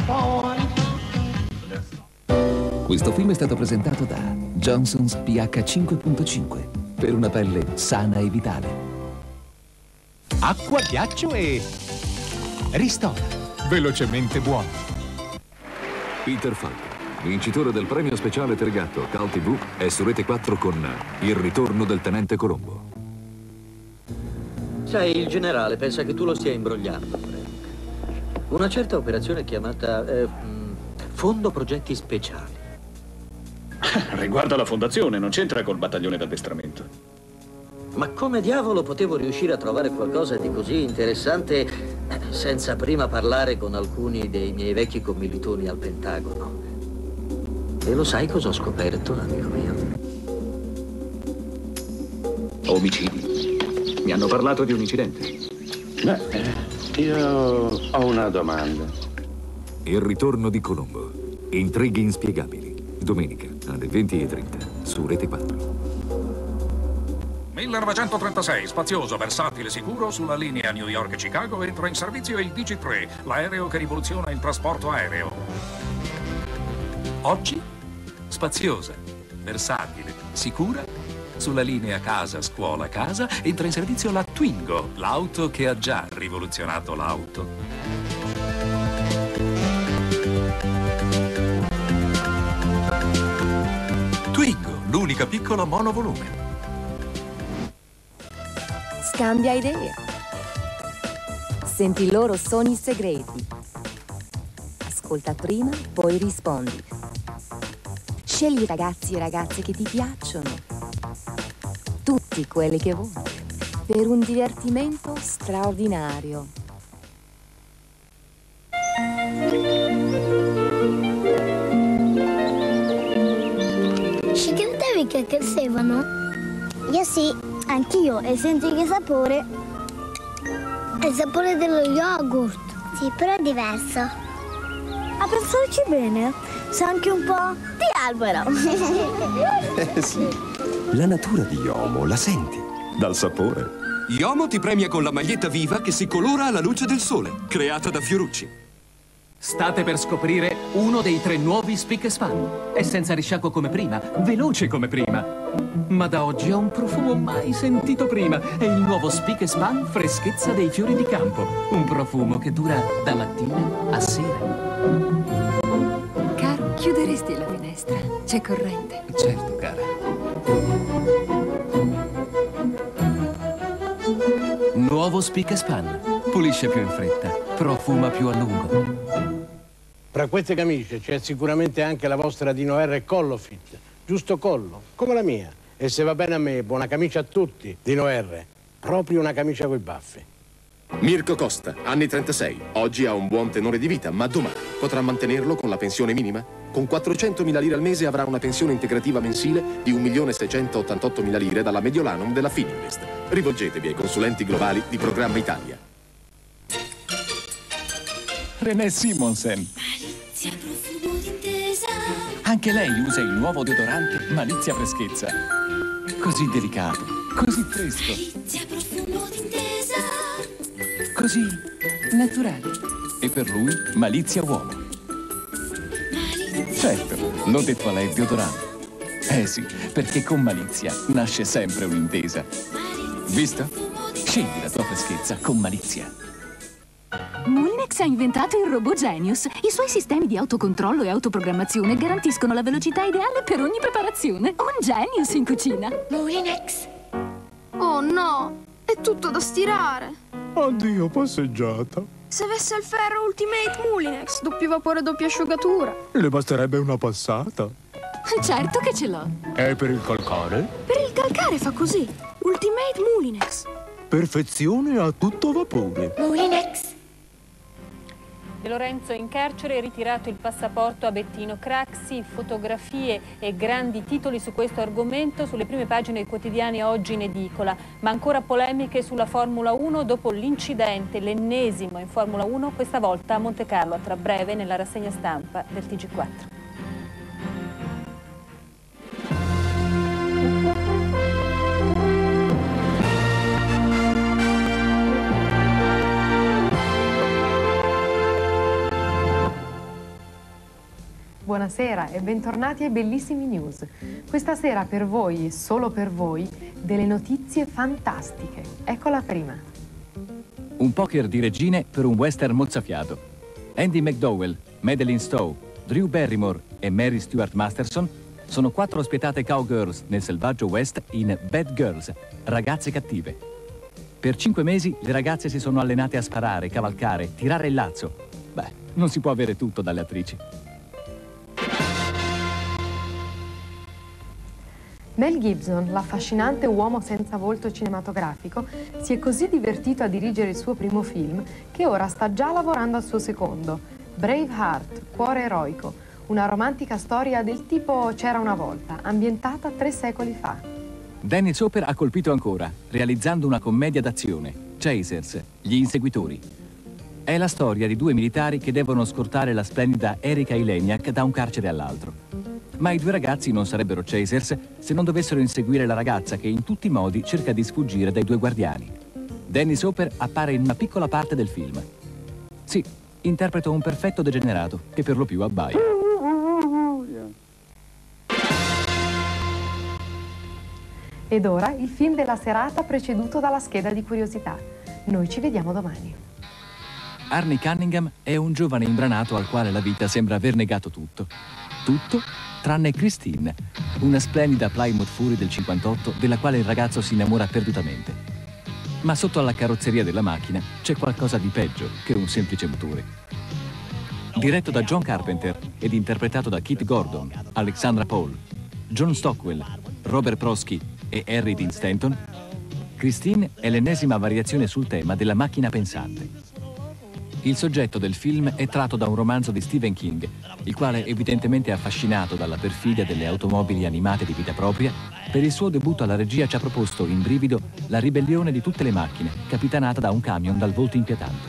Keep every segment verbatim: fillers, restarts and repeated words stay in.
Questo film è stato presentato da Johnson's P H cinque punto cinque per una pelle sana e vitale. Acqua, ghiaccio e ristora. Velocemente buono. Peter Falco, vincitore del premio speciale Tregatto Cal tivù, è su Rete quattro con Il ritorno del tenente Colombo. Sai, il generale pensa che tu lo stia imbrogliando, Frank. Una certa operazione chiamata eh, Fondo Progetti Speciali. Riguarda la fondazione, non c'entra col battaglione d'addestramento. Ma come diavolo potevo riuscire a trovare qualcosa di così interessante senza prima parlare con alcuni dei miei vecchi commilitoni al Pentagono? E lo sai cosa ho scoperto, amico mio? Omicidi. Mi hanno parlato di un incidente. Beh, io ho una domanda. Il ritorno di Colombo. Intrighi inspiegabili. Domenica alle venti e trenta su Rete quattro. millenovecentotrentasei, spazioso, versatile, sicuro, sulla linea New York-Chicago entra in servizio il D G tre, l'aereo che rivoluziona il trasporto aereo. Oggi, spaziosa, versatile, sicura, sulla linea casa-scuola-casa entra in servizio la Twingo, l'auto che ha già rivoluzionato l'auto. Twingo, l'unica piccola monovolume. Scambia idee. Senti i loro sogni segreti. Ascolta prima, poi rispondi. Scegli ragazzi e ragazze che ti piacciono. Tutti quelli che vuoi. Per un divertimento straordinario. Ci credevi che crescevano? Io sì, anch'io. E senti che sapore? È il sapore dello yogurt. Sì, però è diverso. A pensarci bene, sa anche un po' di albero. Eh sì, la natura di Yomo la senti, dal sapore. Yomo ti premia con la maglietta viva che si colora alla luce del sole, creata da Fiorucci. State per scoprire uno dei tre nuovi Spick e Span. È senza risciacquo come prima, veloce come prima. Ma da oggi ha un profumo mai sentito prima. È il nuovo Spick e Span Freschezza dei fiori di campo. Un profumo che dura da mattina a sera. Caro, chiuderesti la finestra? C'è corrente. Certo, cara. Nuovo Spick e Span. Pulisce più in fretta, profuma più a lungo. Tra queste camicie c'è sicuramente anche la vostra Dino R Collo Fit, giusto collo, come la mia. E se va bene a me, buona camicia a tutti, Dino R. Proprio una camicia coi baffi. Mirko Costa, anni trentasei. Oggi ha un buon tenore di vita, ma domani potrà mantenerlo con la pensione minima? Con quattrocentomila lire al mese avrà una pensione integrativa mensile di un milione seicentottantottomila lire dalla Mediolanum della Fininvest. Rivolgetevi ai consulenti globali di Programma Italia. René Simonsen. Malizia, profumo d'intesa. Anche lei usa il nuovo deodorante Malizia Freschezza. Così delicato, così fresco. Malizia, profumo d'intesa. Così naturale. E per lui Malizia Uomo. Malizia. Certo, l'ho detto a lei deodorante. Eh sì, perché con Malizia nasce sempre un'intesa. Visto? Scegli la tua freschezza con Malizia. Moulinex ha inventato il robot Genius. I suoi sistemi di autocontrollo e autoprogrammazione garantiscono la velocità ideale per ogni preparazione. Un Genius in cucina. Moulinex. Oh no, è tutto da stirare. Addio passeggiata. Se avesse il ferro Ultimate Moulinex, doppio vapore, doppia asciugatura. Le basterebbe una passata. Certo che ce l'ho. E per il calcare? Per il calcare fa così. Ultimate Moulinex. Perfezione a tutto vapore. Moulinex. De Lorenzo in carcere, ritirato il passaporto a Bettino Craxi, fotografie e grandi titoli su questo argomento sulle prime pagine dei quotidiani oggi in edicola. Ma ancora polemiche sulla Formula uno dopo l'incidente, l'ennesimo in Formula uno, questa volta a Monte Carlo, tra breve nella rassegna stampa del T G quattro. buonasera e bentornati ai Bellissimi News. Questa sera per voi e solo per voi delle notizie fantastiche. Ecco la prima. Un poker di regine per un western mozzafiato. Andy McDowell, Madeleine Stowe, Drew Barrymore e Mary Stuart Masterson sono quattro spietate cowgirls nel selvaggio West in Bad Girls, ragazze cattive. Per cinque mesi le ragazze si sono allenate a sparare, cavalcare, tirare il lazzo. Beh, non si può avere tutto dalle attrici. Mel Gibson, l'affascinante uomo senza volto cinematografico, si è così divertito a dirigere il suo primo film che ora sta già lavorando al suo secondo, Braveheart, Cuore eroico, una romantica storia del tipo C'era una volta, ambientata tre secoli fa. Dennis Hopper ha colpito ancora, realizzando una commedia d'azione, Chasers, gli inseguitori. È la storia di due militari che devono scortare la splendida Erika Eleniak da un carcere all'altro. Ma i due ragazzi non sarebbero chasers se non dovessero inseguire la ragazza che in tutti i modi cerca di sfuggire dai due guardiani. Dennis Hopper appare in una piccola parte del film. Sì, interpreta un perfetto degenerato che per lo più abbaia. Ed ora il film della serata preceduto dalla scheda di curiosità. Noi ci vediamo domani. Arnie Cunningham è un giovane imbranato al quale la vita sembra aver negato tutto. Tutto tranne Christine, una splendida Plymouth Fury del cinquantotto della quale il ragazzo si innamora perdutamente. Ma sotto alla carrozzeria della macchina c'è qualcosa di peggio che un semplice motore. Diretto da John Carpenter ed interpretato da Kit Gordon, Alexandra Paul, John Stockwell, Robert Prosky e Harry Dean Stanton, Christine è l'ennesima variazione sul tema della macchina pensante. Il soggetto del film è tratto da un romanzo di Stephen King, il quale, evidentemente affascinato dalla perfidia delle automobili animate di vita propria, per il suo debutto alla regia ci ha proposto in brivido La ribellione di tutte le macchine, capitanata da un camion dal volto inquietante.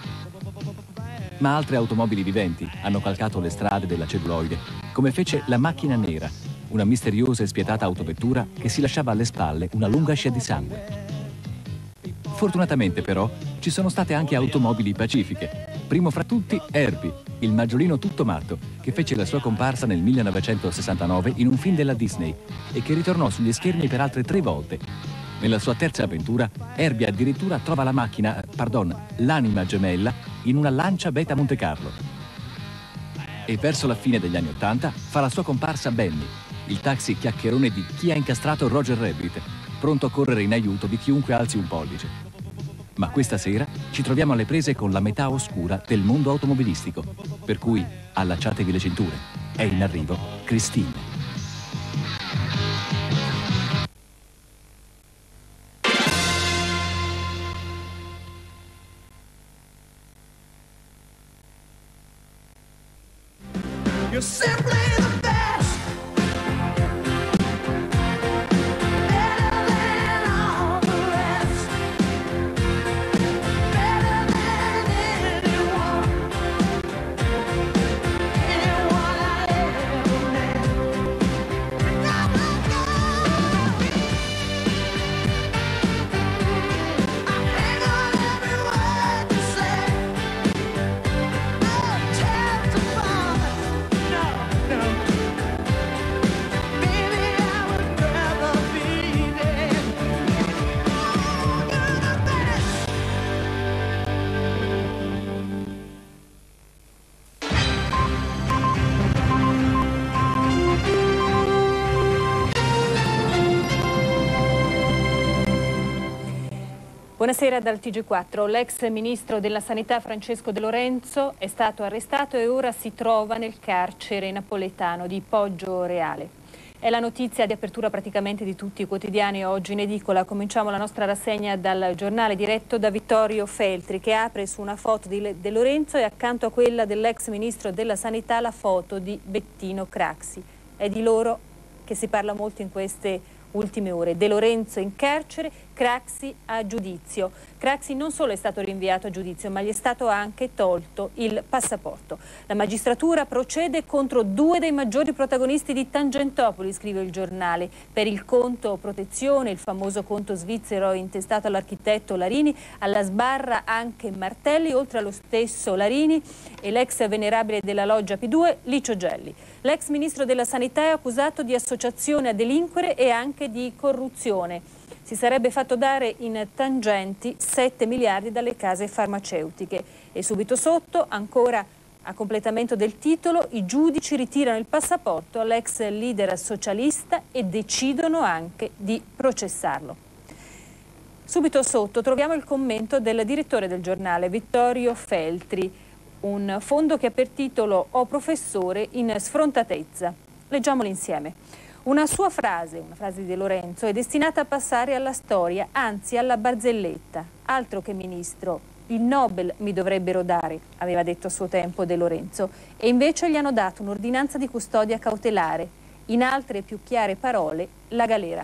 Ma altre automobili viventi hanno calcato le strade della celluloide, come fece La macchina nera, una misteriosa e spietata autovettura che si lasciava alle spalle una lunga scia di sangue. Fortunatamente però ci sono state anche automobili pacifiche. Primo fra tutti Herbie, il maggiolino tutto matto, che fece la sua comparsa nel millenovecentosessantanove in un film della Disney e che ritornò sugli schermi per altre tre volte. Nella sua terza avventura, Herbie addirittura trova la macchina, pardon, l'anima gemella, in una Lancia Beta Monte Carlo. E verso la fine degli anni Ottanta fa la sua comparsa Benny, il taxi chiacchierone di chi ha incastrato Roger Rabbit, pronto a correre in aiuto di chiunque alzi un pollice. Ma questa sera ci troviamo alle prese con la metà oscura del mondo automobilistico, per cui allacciatevi le cinture. È in arrivo Christine. You're simply the best. Buonasera dal T G quattro. L'ex ministro della Sanità Francesco De Lorenzo è stato arrestato e ora si trova nel carcere napoletano di Poggio Reale. È la notizia di apertura praticamente di tutti i quotidiani oggi in edicola. Cominciamo la nostra rassegna dal giornale diretto da Vittorio Feltri, che apre su una foto di De Lorenzo e accanto a quella dell'ex ministro della Sanità la foto di Bettino Craxi. È di loro che si parla molto in queste ultime ore. De Lorenzo in carcere, Craxi a giudizio. Craxi non solo è stato rinviato a giudizio, ma gli è stato anche tolto il passaporto. La magistratura procede contro due dei maggiori protagonisti di Tangentopoli, scrive il giornale. Per il conto protezione, il famoso conto svizzero intestato all'architetto Larini, alla sbarra anche Martelli, oltre allo stesso Larini e l'ex venerabile della loggia P due, Licio Gelli. L'ex ministro della Sanità è accusato di associazione a delinquere e anche di corruzione. Si sarebbe fatto dare in tangenti sette miliardi dalle case farmaceutiche. E subito sotto, ancora a completamento del titolo, i giudici ritirano il passaporto all'ex leader socialista e decidono anche di processarlo. Subito sotto troviamo il commento del direttore del giornale, Vittorio Feltri, un fondo che ha per titolo "O professore in sfrontatezza". Leggiamolo insieme. Una sua frase, una frase di De Lorenzo, è destinata a passare alla storia, anzi alla barzelletta. Altro che ministro, il Nobel mi dovrebbero dare, aveva detto a suo tempo De Lorenzo, e invece gli hanno dato un'ordinanza di custodia cautelare. In altre più chiare parole, la galera.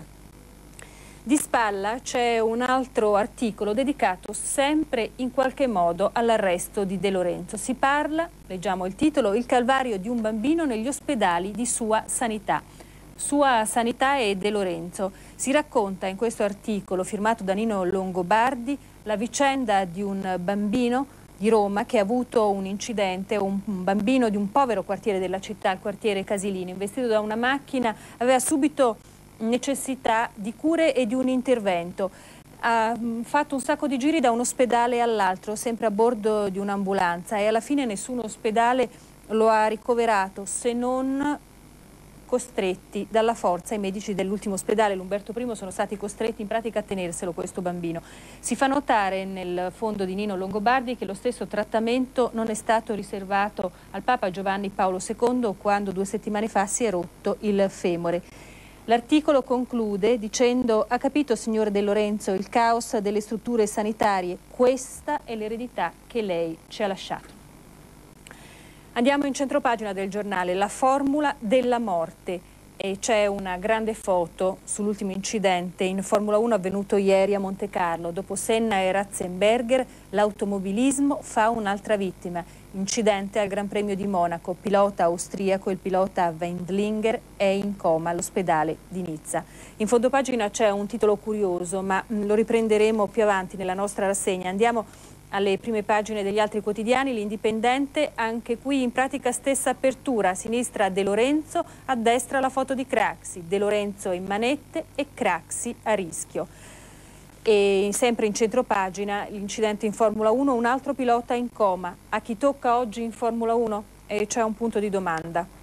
Di spalla c'è un altro articolo dedicato sempre in qualche modo all'arresto di De Lorenzo. Si parla, leggiamo il titolo, "Il calvario di un bambino negli ospedali di Sua Sanità". Sua Sanità e De Lorenzo. Si racconta in questo articolo firmato da Nino Longobardi la vicenda di un bambino di Roma che ha avuto un incidente, un bambino di un povero quartiere della città, il quartiere Casilino, investito da una macchina, aveva subito necessità di cure e di un intervento. Ha fatto un sacco di giri da un ospedale all'altro, sempre a bordo di un'ambulanza, e alla fine nessun ospedale lo ha ricoverato, se non costretti dalla forza. I medici dell'ultimo ospedale, l'Umberto I, sono stati costretti in pratica a tenerselo questo bambino. Si fa notare nel fondo di Nino Longobardi che lo stesso trattamento non è stato riservato al Papa Giovanni Paolo secondo, quando due settimane fa si è rotto il femore. L'articolo conclude dicendo: "Ha capito, signor De Lorenzo, il caos delle strutture sanitarie? Questa è l'eredità che lei ci ha lasciato". Andiamo in centropagina del giornale, la formula della morte, e c'è una grande foto sull'ultimo incidente in Formula uno avvenuto ieri a Monte Carlo. Dopo Senna e Ratzenberger, l'automobilismo fa un'altra vittima. Incidente al Gran Premio di Monaco, pilota austriaco, il pilota Wendlinger è in coma all'ospedale di Nizza. In fondopagina c'è un titolo curioso, ma lo riprenderemo più avanti nella nostra rassegna. Andiamo alle prime pagine degli altri quotidiani. L'Indipendente, anche qui in pratica stessa apertura, a sinistra De Lorenzo, a destra la foto di Craxi, De Lorenzo in manette e Craxi a rischio. E sempre in centropagina l'incidente in Formula uno, un altro pilota in coma. A chi tocca oggi in Formula uno? E c'è un punto di domanda.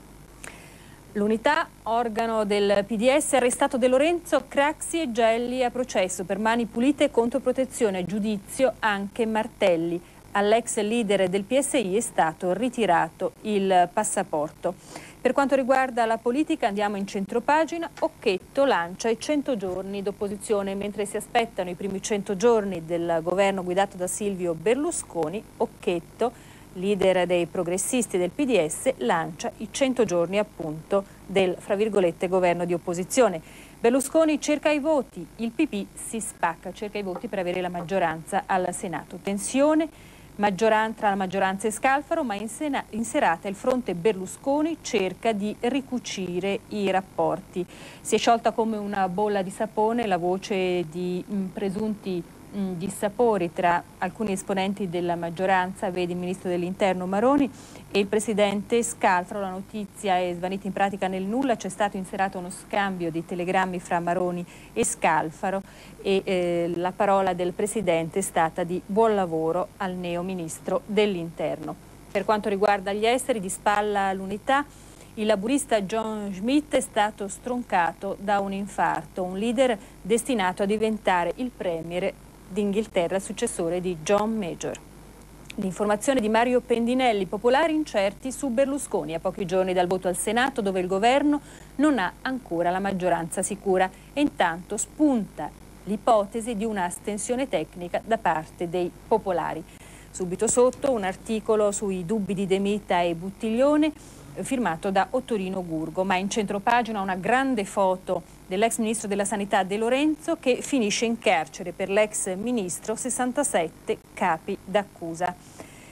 L'Unità, organo del P D S, arrestato De Lorenzo, Craxi e Gelli a processo per mani pulite e controprotezione, giudizio anche Martelli. All'ex leader del P S I è stato ritirato il passaporto. Per quanto riguarda la politica andiamo in centropagina. Occhetto lancia i cento giorni d'opposizione. Mentre si aspettano i primi cento giorni del governo guidato da Silvio Berlusconi, Occhetto, leader dei progressisti del P D S, lancia i cento giorni appunto del, fra virgolette, governo di opposizione. Berlusconi cerca i voti, il P P si spacca, cerca i voti per avere la maggioranza al Senato. Tensione maggioran- tra la maggioranza e Scalfaro, ma in, sena- in serata il fronte Berlusconi cerca di ricucire i rapporti. Si è sciolta come una bolla di sapone la voce di mh, presunti dissapori tra alcuni esponenti della maggioranza, vedi il ministro dell'interno Maroni e il presidente Scalfaro. La notizia è svanita in pratica nel nulla, c'è stato in serata uno scambio di telegrammi fra Maroni e Scalfaro e eh, la parola del presidente è stata di buon lavoro al neo ministro dell'interno. Per quanto riguarda gli esteri, di spalla l'Unità, il laburista John Schmidt è stato stroncato da un infarto, un leader destinato a diventare il premier d'Inghilterra, il successore di John Major. L'informazione di Mario Pendinelli, popolari incerti su Berlusconi a pochi giorni dal voto al Senato, dove il governo non ha ancora la maggioranza sicura e intanto spunta l'ipotesi di una astensione tecnica da parte dei popolari. Subito sotto un articolo sui dubbi di De Mita e Buttiglione. firmato da Ottorino Gurgo. Ma in centropagina una grande foto dell'ex ministro della Sanità De Lorenzo che finisce in carcere per l'ex ministro, sessantasette capi d'accusa.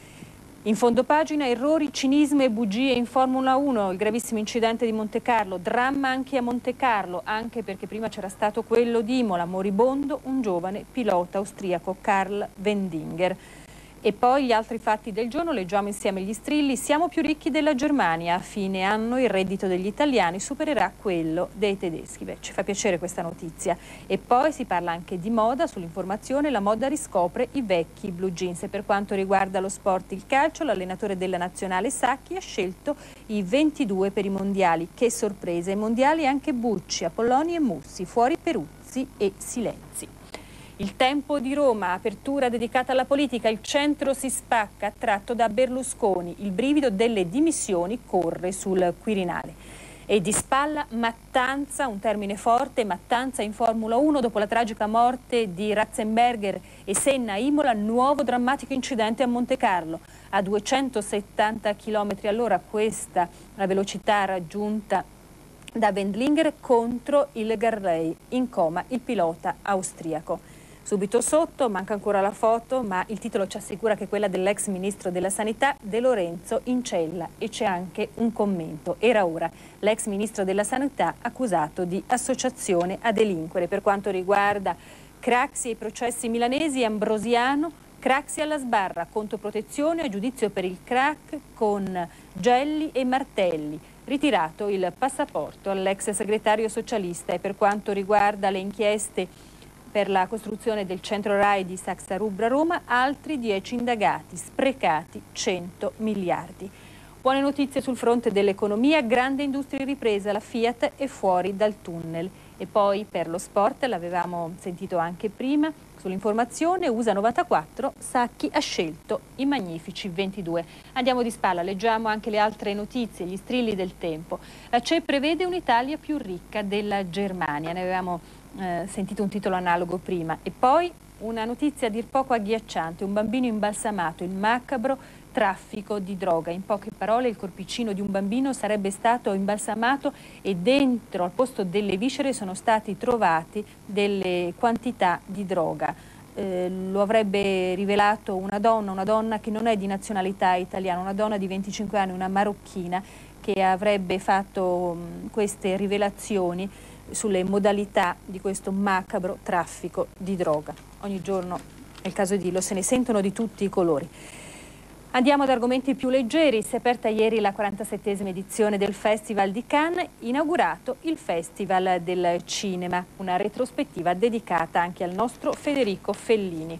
In fondopagina errori, cinismo e bugie in Formula uno, il gravissimo incidente di Montecarlo, dramma anche a Montecarlo, anche perché prima c'era stato quello di Imola, moribondo un giovane pilota austriaco, Karl Wendinger. E poi gli altri fatti del giorno, leggiamo insieme gli strilli. Siamo più ricchi della Germania, a fine anno il reddito degli italiani supererà quello dei tedeschi. Beh, ci fa piacere questa notizia. E poi si parla anche di moda, sull'informazione, la moda riscopre i vecchi blue jeans. E per quanto riguarda lo sport, il calcio, l'allenatore della nazionale Sacchi ha scelto i ventidue per i mondiali. Che sorpresa, ai mondiali anche Bucci, Apolloni e Mussi, fuori Peruzzi e Silenzi. Il Tempo di Roma, apertura dedicata alla politica, il centro si spacca, tratto da Berlusconi, il brivido delle dimissioni corre sul Quirinale. E di spalla mattanza, un termine forte, mattanza in Formula uno dopo la tragica morte di Ratzenberger e Senna a Imola, nuovo drammatico incidente a Montecarlo. A duecentosettanta chilometri all'ora questa la velocità raggiunta da Wendlinger contro il Garley, in coma il pilota austriaco. Subito sotto, manca ancora la foto, ma il titolo ci assicura che è quella dell'ex ministro della Sanità De Lorenzo in cella e c'è anche un commento. Era ora l'ex ministro della Sanità accusato di associazione a delinquere. Per quanto riguarda Craxi e i processi milanesi, Ambrosiano, Craxi alla sbarra, controprotezione a giudizio per il crack con Gelli e Martelli. Ritirato il passaporto all'ex segretario socialista. E per quanto riguarda le inchieste per la costruzione del centro RAI di Saxa Rubra Roma, altri dieci indagati, sprecati cento miliardi. Buone notizie sul fronte dell'economia, grande industria in ripresa, la Fiat è fuori dal tunnel. E poi per lo sport, l'avevamo sentito anche prima, sull'informazione, U S A novantaquattro, Sacchi ha scelto i magnifici ventidue. Andiamo di spalla, leggiamo anche le altre notizie, gli strilli del tempo. La C E prevede un'Italia più ricca della Germania, ne avevamo eh, sentito un titolo analogo prima. E poi una notizia a dir poco agghiacciante, un bambino imbalsamato, il macabro traffico di droga. In poche parole, il corpicino di un bambino sarebbe stato imbalsamato e dentro, al posto delle viscere, sono stati trovati delle quantità di droga. Eh, lo avrebbe rivelato una donna, una donna che non è di nazionalità italiana, una donna di venticinque anni, una marocchina, che avrebbe fatto mh, queste rivelazioni sulle modalità di questo macabro traffico di droga. Ogni giorno, è il caso di dirlo, se ne sentono di tutti i colori. Andiamo ad argomenti più leggeri. Si è aperta ieri la quarantasettesima edizione del Festival di Cannes, inaugurato il Festival del Cinema, una retrospettiva dedicata anche al nostro Federico Fellini.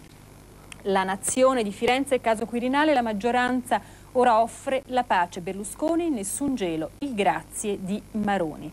La nazione di Firenze, caso Quirinale, la maggioranza ora offre la pace. Berlusconi, nessun gelo, il grazie di Maroni.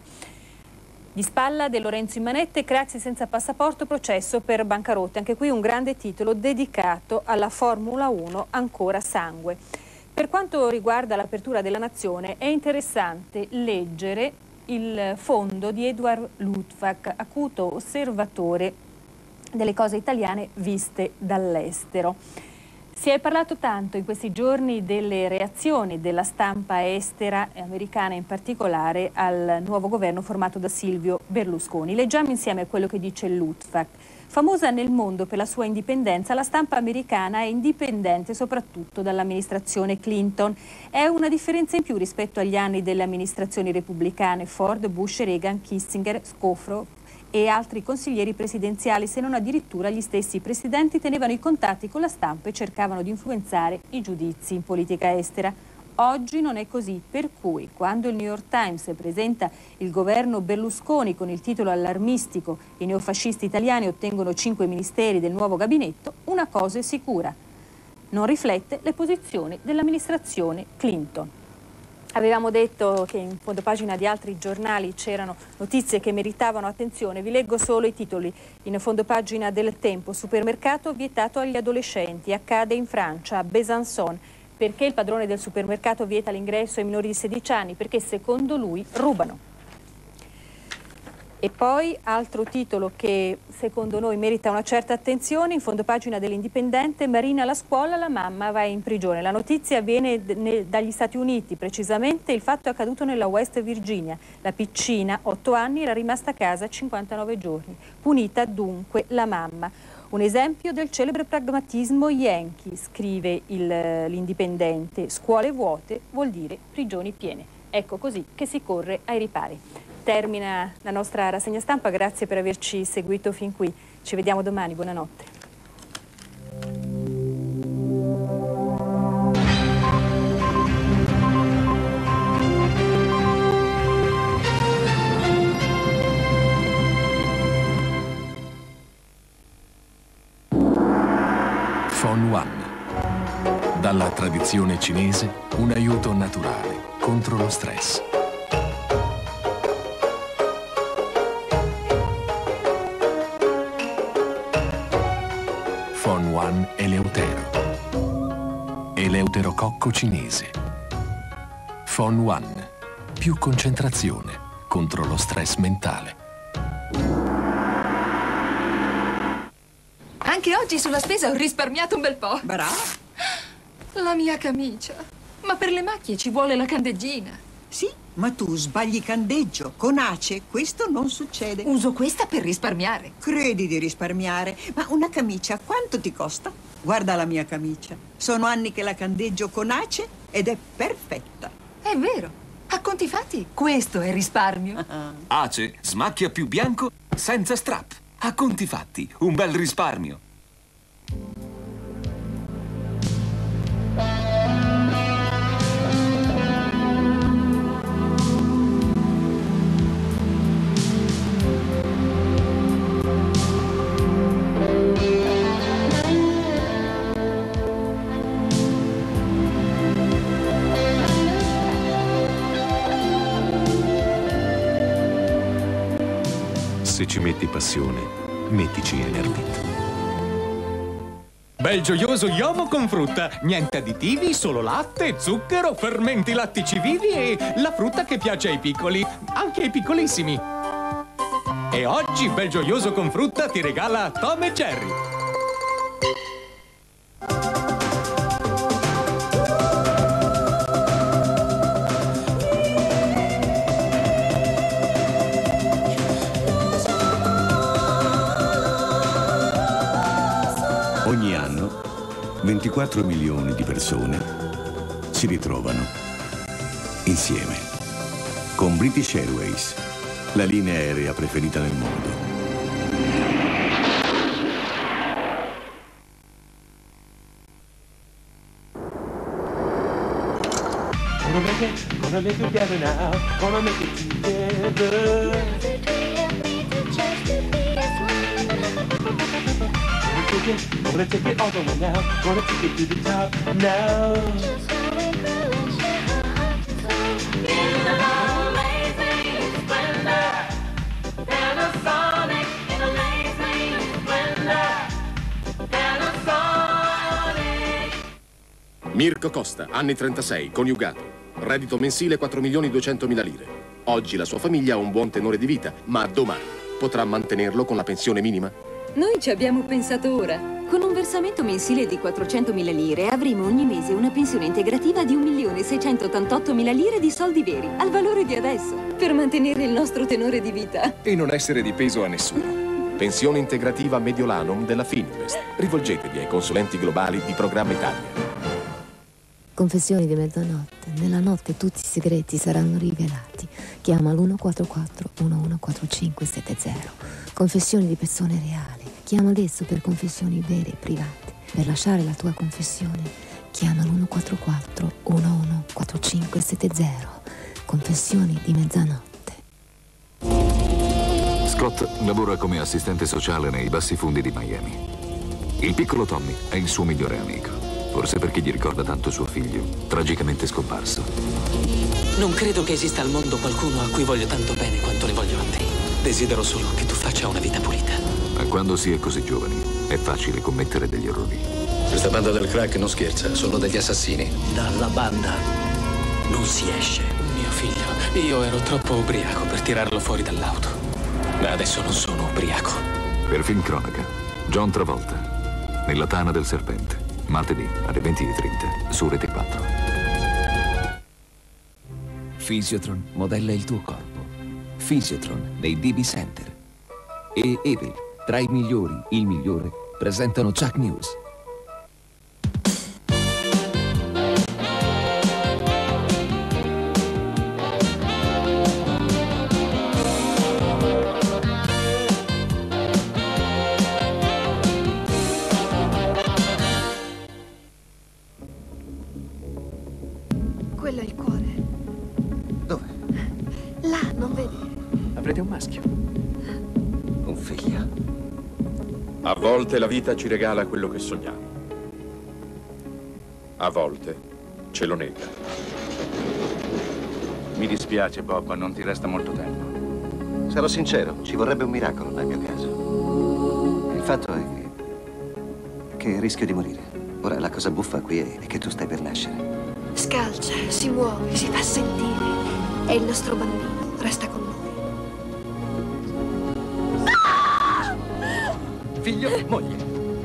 Di spalla De Lorenzo in manette, Craxi senza passaporto, processo per bancarotte. Anche qui un grande titolo dedicato alla Formula uno, ancora sangue. Per quanto riguarda l'apertura della nazione, è interessante leggere il fondo di Edward Luttwak, acuto osservatore delle cose italiane viste dall'estero. Si è parlato tanto in questi giorni delle reazioni della stampa estera e americana in particolare al nuovo governo formato da Silvio Berlusconi. Leggiamo insieme quello che dice Luttwak. Famosa nel mondo per la sua indipendenza, la stampa americana è indipendente soprattutto dall'amministrazione Clinton. È una differenza in più rispetto agli anni delle amministrazioni repubblicane Ford, Bush, Reagan, Kissinger, Scowcroft e altri consiglieri presidenziali, se non addirittura gli stessi presidenti tenevano i contatti con la stampa e cercavano di influenzare i giudizi in politica estera. Oggi non è così, per cui quando il New York Times presenta il governo Berlusconi con il titolo allarmistico "I neofascisti italiani ottengono cinque ministeri del nuovo gabinetto", una cosa è sicura: non riflette le posizioni dell'amministrazione Clinton. Avevamo detto che in fondopagina di altri giornali c'erano notizie che meritavano attenzione. Vi leggo solo i titoli. In fondopagina del Tempo: supermercato vietato agli adolescenti, accade in Francia, a Besançon. Perché il padrone del supermercato vieta l'ingresso ai minori di sedici anni? Perché secondo lui rubano. E poi, altro titolo che secondo noi merita una certa attenzione, in fondo pagina dell'Indipendente, Marina alla scuola, la mamma va in prigione. La notizia viene dagli Stati Uniti, precisamente il fatto è accaduto nella West Virginia. La piccina, otto anni, era rimasta a casa cinquantanove giorni. Punita dunque la mamma. Un esempio del celebre pragmatismo yankee, scrive l'Indipendente. Scuole vuote vuol dire prigioni piene. Ecco così che si corre ai ripari. Termina la nostra rassegna stampa, grazie per averci seguito fin qui. Ci vediamo domani, buonanotte. Fon One. Dalla tradizione cinese, un aiuto naturale contro lo stress. Fon One Eleutero. Eleuterococco cinese. Fon One. Più concentrazione contro lo stress mentale. Anche oggi sulla spesa ho risparmiato un bel po'. Brava. La mia camicia. Ma per le macchie ci vuole la candeggina. Sì, ma tu sbagli candeggio. Con Ace questo non succede. Uso questa per risparmiare. Credi di risparmiare? Ma una camicia quanto ti costa? Guarda la mia camicia. Sono anni che la candeggio con Ace ed è perfetta. È vero. A conti fatti, questo è risparmio. Ace smacchia più bianco senza strap. A conti fatti, un bel risparmio. Se ci metti passione, mettici Enervit. Bel gioioso Yomo con frutta. Niente additivi, solo latte, zucchero, fermenti lattici vivi e la frutta che piace ai piccoli, anche ai piccolissimi. E oggi Bel gioioso con frutta ti regala Tom e Jerry. Ogni anno ventiquattro milioni di persone si ritrovano insieme con British Airways, la linea aerea preferita nel mondo. Gonna make it, gonna make it together now, gonna make it together. Gonna take it all the way now, gonna take it to the top now. In an amazing splendor, Panasonic in amazing splendor, Panasonic. Mirko Costa, anni trentasei, coniugato. Reddito mensile quattro milioni duecentomila lire. Oggi la sua famiglia ha un buon tenore di vita, ma domani potrà mantenerlo con la pensione minima? Noi ci abbiamo pensato ora. Con un versamento mensile di quattrocentomila lire avremo ogni mese una pensione integrativa di un milione seicentottantottomila lire di soldi veri, al valore di adesso, per mantenere il nostro tenore di vita. E non essere di peso a nessuno. Pensione integrativa Mediolanum della Fininvest. Rivolgetevi ai consulenti globali di Programma Italia. Confessioni di mezzanotte. Nella notte tutti i segreti saranno rivelati. Chiama l'uno quattro quattro uno uno quattro cinque sette zero. Confessioni di persone reali. Chiama adesso per confessioni vere e private. Per lasciare la tua confessione, chiama l'uno quattro quattro uno uno quattro cinque sette zero. Confessioni di mezzanotte. Scott lavora come assistente sociale nei bassifondi di Miami. Il piccolo Tommy è il suo migliore amico. Forse perché gli ricorda tanto suo figlio, tragicamente scomparso. Non credo che esista al mondo qualcuno a cui voglio tanto bene quanto ne voglio a te. Desidero solo che tu faccia una vita pulita. Ma quando si è così giovani, è facile commettere degli errori. Questa banda del crack non scherza, sono degli assassini. Dalla banda non si esce. Mio figlio, io ero troppo ubriaco per tirarlo fuori dall'auto. Adesso non sono ubriaco. Per film cronaca, John Travolta, nella tana del serpente. Martedì alle venti e trenta su Rete quattro. Physiotron modella il tuo corpo. Physiotron dei D B Center. E Evil, tra i migliori, il migliore, presentano Chuck News. Quello è il cuore. Dove? Là, non vedi? Avrete un maschio. Un figlio. A volte la vita ci regala quello che sogniamo. A volte ce lo nega. Mi dispiace, Bob, ma non ti resta molto tempo. Sarò sincero, ci vorrebbe un miracolo nel mio caso. Il fatto è che... che rischio di morire. Ora la cosa buffa qui è che tu stai per nascere. Scalcia, si muove, si fa sentire. È il nostro bambino, resta con noi. Figlio, moglie.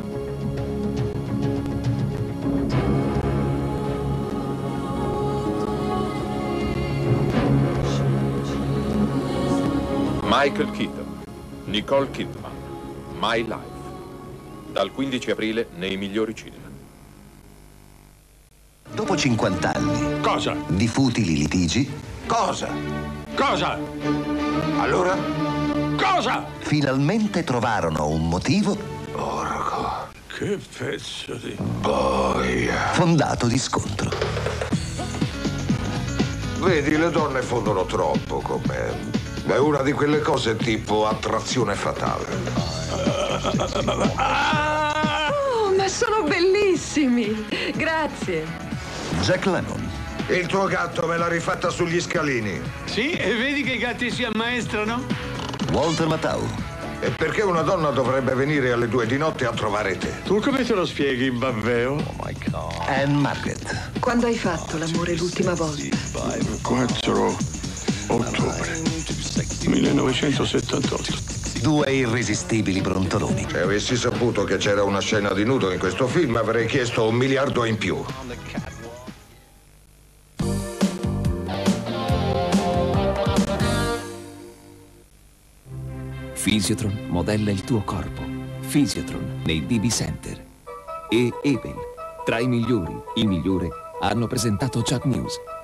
Michael Keaton, Nicole Kidman, My Life. Dal quindici aprile nei migliori cinema. Dopo cinquanta anni. Cosa? Di futili litigi. Cosa? Cosa? Allora? Cosa? Finalmente trovarono un motivo. Porco, che pezzo di boia. Fondato di scontro. Vedi, le donne fondono troppo con me. È una di quelle cose tipo attrazione fatale. Oh, ma sono bellissimi! Grazie. Jack Lemmon. Il tuo gatto me l'ha rifatta sugli scalini. Sì, e vedi che i gatti si ammaestrano? Walter Matthau. E perché una donna dovrebbe venire alle due di notte a trovare te? Tu come te lo spieghi, Babbeo? Oh my God. Anne Margaret. Quando hai fatto l'amore l'ultima volta? quattro ottobre millenovecentosettantotto. Due irresistibili brontoloni. Se avessi saputo che c'era una scena di nudo in questo film, avrei chiesto un miliardo in più. Physiotron modella il tuo corpo. Physiotron nei D B Center. E Evil, tra i migliori, il migliore, hanno presentato Chuck News.